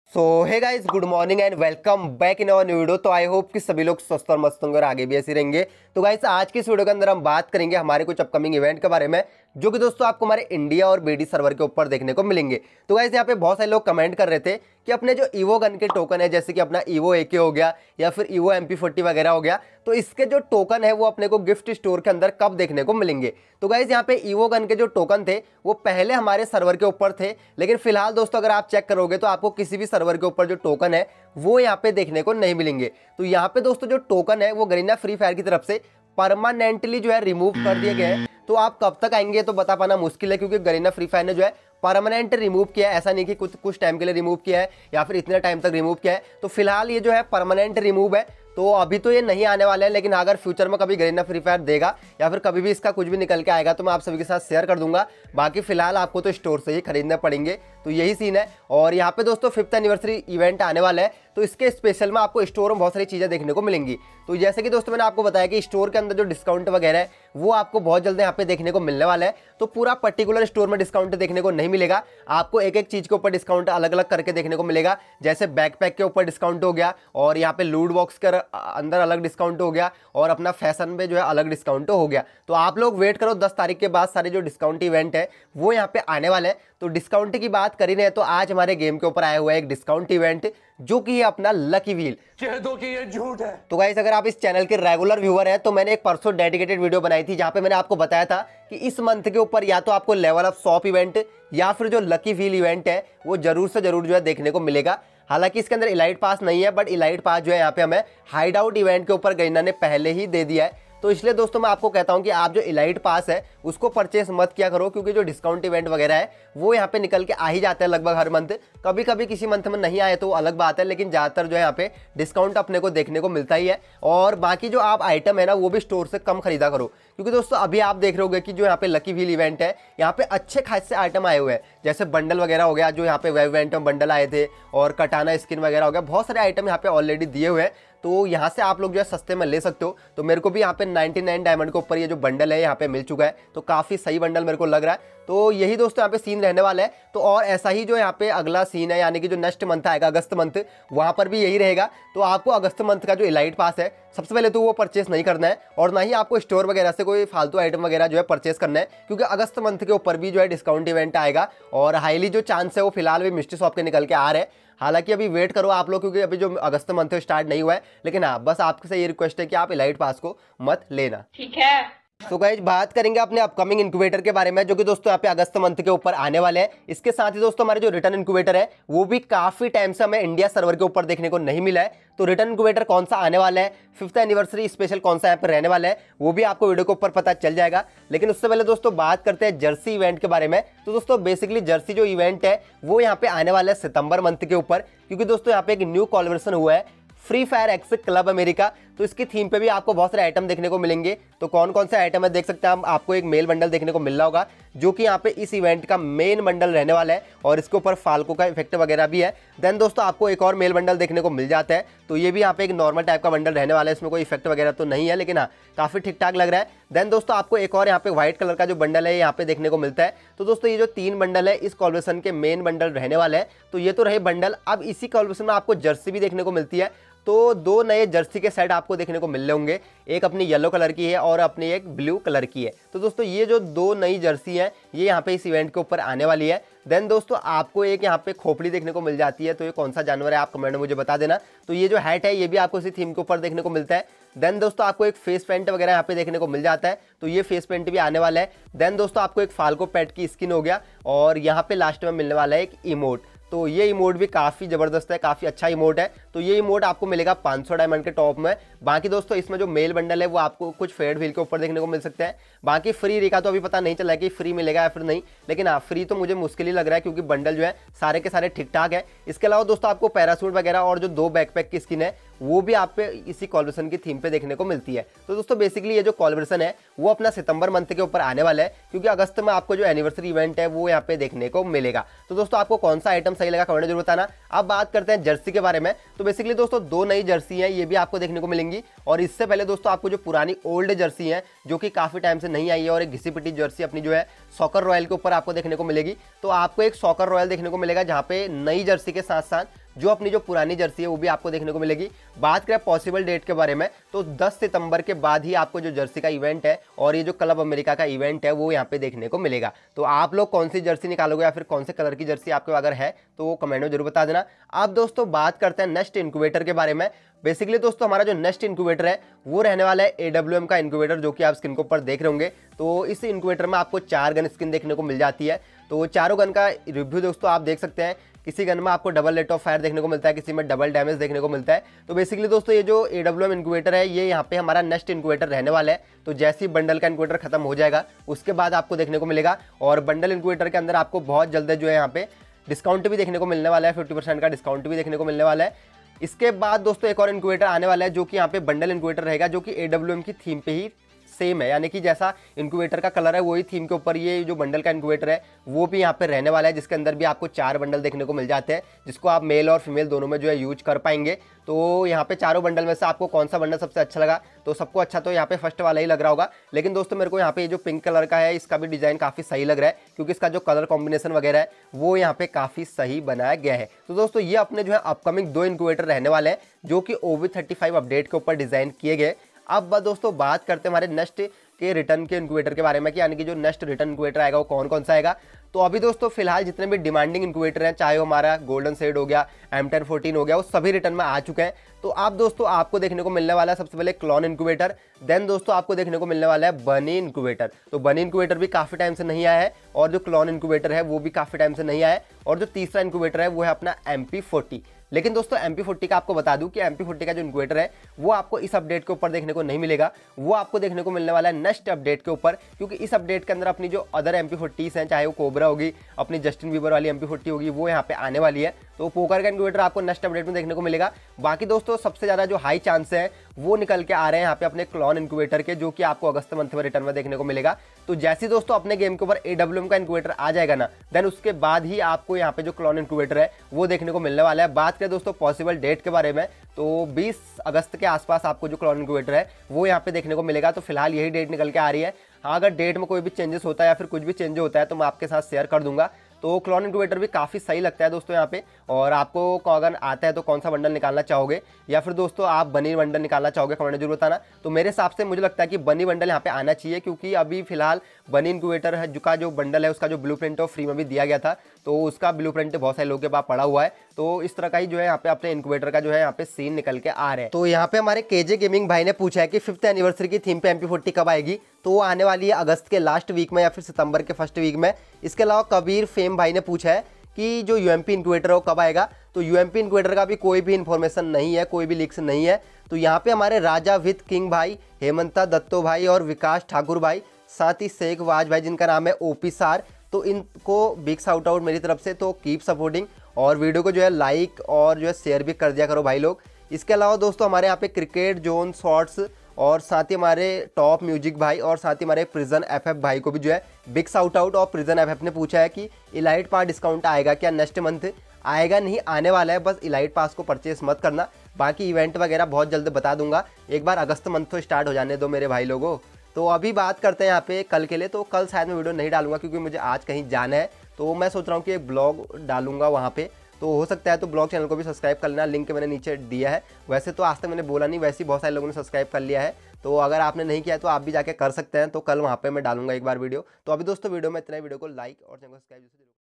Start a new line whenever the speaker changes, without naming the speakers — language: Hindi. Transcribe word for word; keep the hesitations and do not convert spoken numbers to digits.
So hey guys, good morning and welcome back in our new video. तो आई होप कि सभी लोग स्वस्थ और मस्त होंगे और आगे भी ऐसे रहेंगे। तो गाइस, आज की इस वीडियो के अंदर हम बात करेंगे हमारे कुछ अपकमिंग इवेंट के बारे में, जो कि दोस्तों आपको हमारे इंडिया और बीडी सर्वर के ऊपर देखने को मिलेंगे। तो गाइस, यहाँ पे बहुत सारे लोग कमेंट कर रहे थे कि अपने जो ईवो गन के टोकन है, जैसे कि अपना ईवो एके हो गया या फिर ईवो एम पी फोर्टी वगैरह हो गया, तो इसके जो टोकन है वो अपने को गिफ्ट स्टोर के अंदर कब देखने को मिलेंगे। तो गाइस, यहाँ पे ईवो गन के जो टोकन थे वो पहले हमारे सर्वर के ऊपर थे, लेकिन फिलहाल दोस्तों अगर आप चेक करोगे तो आपको किसी भी सर्वर के ऊपर जो टोकन है वो यहाँ पे देखने को नहीं मिलेंगे। तो यहाँ पे दोस्तों जो टोकन है वो गरीना फ्री फायर की तरफ से परमानेंटली जो है रिमूव कर दिए गए हैं। तो आप कब तक आएंगे तो बता पाना मुश्किल है, क्योंकि गरीना फ्री फायर ने जो है परमानेंट रिमूव किया है। ऐसा नहीं कि कुछ कुछ टाइम के लिए रिमूव किया है या फिर इतने टाइम तक रिमूव किया है। तो फिलहाल ये जो है परमानेंट रिमूव है, तो अभी तो ये नहीं आने वाले हैं। लेकिन अगर फ्यूचर में कभी गरीना फ्री फायर देगा या फिर कभी भी इसका कुछ भी निकल के आएगा तो मैं आप सभी के साथ शेयर कर दूंगा। बाकी फिलहाल आपको तो स्टोर से ही खरीदने पड़ेंगे, तो यही सीन है। और यहाँ पे दोस्तों फिफ्थ एनिवर्सरी इवेंट आने वाला है, तो इसके स्पेशल में आपको स्टोर में बहुत सारी चीज़ें देखने को मिलेंगी। तो जैसे कि दोस्तों मैंने आपको बताया कि स्टोर के अंदर जो डिस्काउंट वगैरह है वो आपको बहुत जल्द यहाँ पे देखने को मिलने वाला है। तो पूरा पर्टिकुलर स्टोर में डिस्काउंट देखने को नहीं मिलेगा, आपको एक एक चीज़ के ऊपर डिस्काउंट अलग अलग करके देखने को मिलेगा। जैसे बैकपैक के ऊपर डिस्काउंट हो गया, और यहाँ पे लूट बॉक्स के अंदर अलग डिस्काउंट हो गया, और अपना फैशन पे जो है अलग डिस्काउंट हो गया। तो आप लोग वेट करो, दस तारीख के बाद सारे जो डिस्काउंट इवेंट है वो यहाँ पे आने वाले हैं। तो डिस्काउंट की बात करी रहे हैं तो आज हमारे गेम के ऊपर आया हुआ है एक डिस्काउंट इवेंट, जो कि है अपना लकी व्हील। कह दो कि ये झूठ है। तो गाइस, अगर आप इस चैनल के रेगुलर व्यूअर हैं तो मैंने एक परसों डेडिकेटेड वीडियो बनाई थी जहां पे मैंने आपको बताया था कि इस मंथ के ऊपर या तो आपको लेवल अप शॉप इवेंट या फिर जो लकी व्हील इवेंट है वो जरूर से जरूर जो है देखने को मिलेगा। हालांकि इसके अंदर इलाइट पास नहीं है, बट इलाइट पास जो है यहाँ पे हमें हाइड आउट इवेंट के ऊपर गरीना ने पहले ही दे दिया है। तो इसलिए दोस्तों मैं आपको कहता हूं कि आप जो इलाइट पास है उसको परचेस मत किया करो, क्योंकि जो डिस्काउंट इवेंट वगैरह है वो यहाँ पे निकल के आ ही जाते हैं लगभग हर मंथ। कभी कभी किसी मंथ में नहीं आए तो अलग बात है, लेकिन ज़्यादातर जो है यहाँ पे डिस्काउंट अपने को देखने को मिलता ही है। और बाकी जो आप आइटम है ना वो भी स्टोर से कम खरीदा करो, क्योंकि दोस्तों अभी आप देख रहे होगे कि जो यहाँ पे लकी व्हील इवेंट है यहाँ पे अच्छे खासे आइटम आए हुए हैं, जैसे बंडल वगैरह हो गया, जो यहाँ पे वेब इवेंट में बंडल आए थे, और कटाना स्किन वगैरह हो गया, बहुत सारे आइटम यहाँ पे ऑलरेडी दिए हुए हैं। तो यहाँ से आप लोग जो है सस्ते में ले सकते हो। तो मेरे को भी यहाँ पे निन्यानवे डायमंड के ऊपर ये जो बंडल है यहाँ पे मिल चुका है, तो काफ़ी सही बंडल मेरे को लग रहा है। तो यही दोस्तों यहाँ पे सीन रहने वाला है। तो और ऐसा ही जो यहाँ पे अगला सीन है, यानी कि जो नेक्स्ट मंथ आएगा अगस्त मंथ, वहाँ पर भी यही रहेगा। तो आपको अगस्त मंथ का जो इलाइट पास है सबसे पहले तो वो परचेस नहीं करना है, और ना ही आपको स्टोर वगैरह से कोई फालतू आइटम वगैरह जो है परचेस करना है, क्योंकि अगस्त मंथ के ऊपर भी जो है डिस्काउंट इवेंट आएगा। और हाईली जो चांस है वो फिलहाल भी मिस्ट्री शॉप के निकल के आ रहे हैं। हालांकि अभी वेट करो आप लोग, क्योंकि अभी जो अगस्त मंथ स्टार्ट नहीं हुआ है। लेकिन हाँ, बस आपसे ये रिक्वेस्ट है कि आप इलाइट पास को मत लेना, ठीक है। तो गाइस, बात करेंगे अपने अपकमिंग इंक्यूबेटर के बारे में, जो कि दोस्तों यहाँ पे अगस्त मंथ के ऊपर आने वाले हैं। इसके साथ ही दोस्तों हमारे जो रिटर्न इंक्यूबेटर है वो भी काफी टाइम से हमें इंडिया सर्वर के ऊपर देखने को नहीं मिला है। तो रिटर्न इंक्यूबेटर कौन सा आने वाला है, फिफ्थ एनिवर्सरी स्पेशल कौन सा यहाँ पर रहने वाला है, वो भी आपको वीडियो के ऊपर पता चल जाएगा। लेकिन उससे पहले दोस्तों बात करते हैं जर्सी इवेंट के बारे में। तो दोस्तों बेसिकली जर्सी जो इवेंट है वो यहाँ पे आने वाला है सितंबर मंथ के ऊपर, क्योंकि दोस्तों यहाँ पे एक न्यू कोलैबोरेशन हुआ है free fire x club America. तो इसकी थीम पे भी आपको बहुत सारे आइटम देखने को मिलेंगे। तो कौन कौन से आइटम है देख सकते हैं हम। आपको एक मेल बंडल देखने को मिल रहा होगा, जो कि यहाँ पे इस इवेंट का मेन बंडल रहने वाला है, और इसके ऊपर फाल्को का इफेक्ट वगैरह भी है। देन दोस्तों आपको एक और मेल बंडल देखने को मिल जाता है, तो ये भी यहाँ पे एक नॉर्मल टाइप का बंडल रहने वाला है। इसमें कोई इफेक्ट वगैरह तो नहीं है, लेकिन हाँ काफी ठीक ठाक लग रहा है। देन दोस्तों आपको एक और यहाँ पे व्हाइट कलर का जो बंडल है यहाँ पे देखने को मिलता है। तो दोस्तों ये जो तीन बंडल है इस कोलैबोरेशन के मेन बंडल रहने वाले हैं। तो ये तो रहे बंडल। अब इसी कोलैबोरेशन में आपको जर्सी भी देखने को मिलती है। तो दो नए जर्सी के सेट आपको देखने को मिल रहे होंगे, एक अपनी येलो कलर की है और अपनी एक ब्लू कलर की है। तो दोस्तों ये जो दो नई जर्सी हैं ये यहाँ पे इस इवेंट के ऊपर आने वाली है। देन दोस्तों आपको एक यहाँ पे खोपड़ी देखने को मिल जाती है। तो ये कौन सा जानवर है आप कमेंट में मुझे बता देना। तो ये जो हैट है ये भी आपको इसी थीम के ऊपर देखने को मिलता है। देन दोस्तों आपको एक फेस पेंट वगैरह यहाँ पे देखने को मिल जाता है, तो ये फेस पेंट भी आने वाला है। देन दोस्तों आपको एक फाल्को पेट की स्किन हो गया, और यहाँ पे लास्ट में मिलने वाला है एक इमोट। तो ये इमोट भी काफ़ी ज़बरदस्त है, काफ़ी अच्छा इमोट है। तो ये इमोट आपको मिलेगा पाँच सौ डायमंड के टॉप में। बाकी दोस्तों इसमें जो मेल बंडल है वो आपको कुछ फेड व्हील के ऊपर देखने को मिल सकते हैं। बाकी फ्री री का तो अभी पता नहीं चला कि फ्री मिलेगा या फिर नहीं, लेकिन हाँ फ्री तो मुझे मुश्किल ही लग रहा है, क्योंकि बंडल जो है सारे के सारे ठीक ठाक है। इसके अलावा दोस्तों आपको पैरासूट वगैरह और जो दो बैकपैक की स्किन है वो भी आप पे इसी कोलैबोरेशन की थीम पे देखने को मिलती है। तो दोस्तों बेसिकली ये जो कोलैबोरेशन है वो अपना सितंबर मंथ के ऊपर आने वाला है, क्योंकि अगस्त में आपको जो एनिवर्सरी इवेंट है वो यहाँ पे देखने को मिलेगा। तो दोस्तों आपको कौन सा आइटम सही लगा कमेंट जरूर बताना। अब बात करते हैं जर्सी के बारे में। तो बेसिकली दोस्तों दो नई जर्सी हैं, ये भी आपको देखने को मिलेंगी। और इससे पहले दोस्तों आपको जो पुरानी ओल्ड जर्सी है जो कि काफी टाइम से नहीं आई है, और एक घिसी पिटी जर्सी अपनी जो है सॉकर रॉयल के ऊपर आपको देखने को मिलेगी। तो आपको एक सॉकर रॉयल देखने को मिलेगा, जहाँ पे नई जर्सी के साथ साथ जो अपनी जो पुरानी जर्सी है वो भी आपको देखने को मिलेगी। बात करें पॉसिबल डेट के बारे में तो दस सितंबर के बाद ही आपको जो जर्सी का इवेंट है और ये जो क्लब अमेरिका का इवेंट है वो यहाँ पे देखने को मिलेगा। तो आप लोग कौन सी जर्सी निकालोगे या फिर कौन से कलर की जर्सी आपके अगर है तो वो कमेंट में जरूर बता देना। अब दोस्तों बात करते हैं नेक्स्ट इनक्यूबेटर के बारे में। बेसिकली दोस्तों हमारा जो नेक्स्ट इनक्यूबेटर है वो रहने वाला है ए डब्ल्यू एम का इनक्यूबेटर, जो कि आप स्क्रीन के ऊपर देख रहे होंगे। तो इस इनक्यूबेटर में आपको चार गन स्किन देखने को मिल जाती है। तो चारों गन का रिव्यू दोस्तों आप देख सकते हैं। किसी गन में आपको डबल रेट ऑफ फायर देखने को मिलता है, किसी में डबल डैमेज देखने को मिलता है। तो बेसिकली दोस्तों ये जो ए डब्ल्यू एम इनक्यूबेटर है ये यहाँ पे हमारा नेक्स्ट इनक्यूबेटर रहने वाला है। तो जैसे ही बंडल का इनक्यूबेटर खत्म हो जाएगा उसके बाद आपको देखने को मिलेगा। और बंडल इनक्यूबेटर के अंदर आपको बहुत जल्द जो है यहाँ पे डिस्काउंट भी देखने को मिलने वाला है, फिफ्टी परसेंट का डिस्काउंट भी देखने को मिलने वाला है। इसके बाद दोस्तों एक और इनक्यूबेटर आने वाला है जो कि यहाँ पे बंडल इनक्यूबेटर रहेगा, जो कि ए डब्ल्यू एम की थीम पे ही सेम है, यानी कि जैसा इनक्यूबेटर का कलर है वही थीम के ऊपर ये जो बंडल का इनक्यूबेटर है वो भी यहाँ पे रहने वाला है, जिसके अंदर भी आपको चार बंडल देखने को मिल जाते हैं, जिसको आप मेल और फीमेल दोनों में जो है यूज कर पाएंगे। तो यहाँ पे चारों बंडल में से आपको कौन सा बंडल सबसे अच्छा लगा? तो सबको अच्छा तो यहाँ पे फर्स्ट वाला ही लग रहा होगा। लेकिन दोस्तों मेरे को यहाँ पे जो पिंक कलर का है इसका भी डिजाइन काफी सही लग रहा है, क्योंकि इसका जो कलर कॉम्बिनेशन वगैरह है वो यहाँ पे काफी सही बनाया गया है। तो दोस्तों ये अपने जो है अपकमिंग दो इनक्यूबेटर रहने वाले हैं जो कि O V thirty five update के ऊपर डिजाइन किए गए। अब दोस्तों बात करते हैं हमारे नेक्स्ट के रिटर्न के इनक्यूबेटर के बारे में, कि यानी कि जो नेक्स्ट रिटर्न इनक्यूबेटर आएगा वो कौन कौन सा आएगा। तो अभी दोस्तों फिलहाल जितने भी डिमांडिंग इनक्यूबेटर हैं, चाहे वो हमारा गोल्डन शेड हो गया, एम टेन फोर्टीन हो गया, वो सभी रिटर्न में आ चुके हैं। तो आप दोस्तों आपको देखने को मिलने वाला है सबसे पहले क्लॉन इनक्यूबेटर, देन दोस्तों आपको देखने को मिलने वाला है बनी इनक्यूबेटर। तो बनी इनक्यूबेटर भी काफी टाइम से नहीं आया है और जो क्लॉन इनक्यूबेटर है वो भी काफी टाइम से नहीं आया है। और जो तीसरा इनक्यूबेटर है वो है अपना एम पी फोर्टी। लेकिन दोस्तों एम पी फोर्टी का आपको बता दूं कि एम पी फोर्टी का जो इनक्यूबेटर है वो आपको इस अपडेट के ऊपर देखने को नहीं मिलेगा, वो आपको देखने को मिलने वाला है नेक्स्ट अपडेट के ऊपर, क्योंकि इस अपडेट के अंदर अपनी जो अदर एम पी फोर्टीज हैं, चाहे वो कोबरा होगी, अपनी जस्टिन बीबर वाली एम पी फोर्टी होगी, वो यहाँ पे आने वाली है। तो पोकर का इनक्यूबेटर आपको नेक्स्ट अपडेट में देखने को मिलेगा। बाकी दोस्तों सबसे ज्यादा जो हाई चांस है वो निकल के आ रहे हैं यहाँ पे अपने क्लॉन इनक्यूबेटर के, जो कि आपको अगस्त मंथ में रिटर्न में देखने को मिलेगा। तो जैसे दोस्तों अपने गेम के ऊपर ए डब्ल्यू एम का इनक्यूबेटर आ जाएगा ना, देन उसके बाद ही आपको यहाँ पे जो क्लॉन इनक्यूबेटर है वो देखने को मिलने वाला है। बात करें दोस्तों पॉसिबल डेट के बारे में तो बीस अगस्त के आसपास आपको जो क्लॉन इनक्यूबेटर है वो यहाँ पे देखने को मिलेगा। तो फिलहाल यही डेट निकल के आ रही है। हाँ, अगर डेट में कोई भी चेंजेस होता है या फिर कुछ भी चेंज होता है तो मैं आपके साथ शेयर कर दूंगा। तो क्लॉन इनक्यूबेटर भी काफ़ी सही लगता है दोस्तों यहाँ पे। और आपको अगर आता है तो कौन सा बंडल निकालना चाहोगे, या फिर दोस्तों आप बनी बंडल निकालना चाहोगे, कमेंट में जरूर बताना। तो मेरे हिसाब से मुझे लगता है कि बनी बंडल यहाँ पे आना चाहिए, क्योंकि अभी फिलहाल बनी इनक्यूबेटर है जो का जो बंडल है उसका जो ब्लू प्रिंट फ्री में भी दिया गया था, तो उसका ब्लू प्रिंट बहुत सारे लोगों के पास पड़ा हुआ है। तो इस तरह का ही जो है यहाँ पे अपने इनक्यूबेटर का जो है यहाँ पे सीन निकल के आ रहे हैं। तो यहाँ पे हमारे केजे गेमिंग भाई ने पूछा है कि फिफ्थ एनिवर्सरी की थीम पे एम पी फोर्टी कब आएगी। तो वो आने वाली है अगस्त के लास्ट वीक में या फिर सितंबर के फर्स्ट वीक में। इसके अलावा कबीर फेम भाई ने पूछा है कि जो यूएमपी इनक्यूबेटर है वो कब आएगा। तो यूएमपी इनक्यूबेटर का भी कोई भी इन्फॉर्मेशन नहीं है, कोई भी लीक्स नहीं है। तो यहाँ पे हमारे राजा विद किंग भाई, हेमंता दत्तो भाई और विकास ठाकुर भाई, साथ ही शेख वाज भाई जिनका नाम है ओपी सार, तो इनको बिग शाउट आउट मेरी तरफ से। तो कीप सपोर्टिंग और वीडियो को जो है लाइक और जो है शेयर भी कर दिया करो भाई लोग। इसके अलावा दोस्तों हमारे यहाँ पे क्रिकेट जोन शॉर्ट्स और साथ ही हमारे टॉप म्यूजिक भाई और साथ ही हमारे प्रिजन एफएफ भाई को भी जो है बिग शाउट आउट। और प्रिजन एफएफ ने पूछा है कि इलाइट पास डिस्काउंट आएगा क्या नेक्स्ट मंथ। आएगा नहीं, आने वाला है, बस इलाइट पास को परचेस मत करना। बाकी इवेंट वगैरह बहुत जल्द बता दूंगा, एक बार अगस्त मंथ तो स्टार्ट हो जाने दो मेरे भाई लोगों। तो अभी बात करते हैं यहाँ पे कल के लिए। तो कल शायद मैं वीडियो नहीं डालूंगा क्योंकि मुझे आज कहीं जाना है। तो मैं सोच रहा हूँ कि एक ब्लॉग डालूंगा वहाँ पे, तो हो सकता है तो ब्लॉग चैनल को भी सब्सक्राइब कर लेना, लिंक मैंने नीचे दिया है। वैसे तो आज तक मैंने बोला नहीं, वैसे ही बहुत सारे लोगों ने सब्सक्राइब कर लिया है। तो अगर आपने नहीं किया है तो आप भी जाके कर सकते हैं। तो कल वहाँ पे मैं डालूंगा एक बार वीडियो। तो अभी दोस्तों वीडियो में इतना ही, वीडियो को लाइक और चैनल को सब्सक्राइब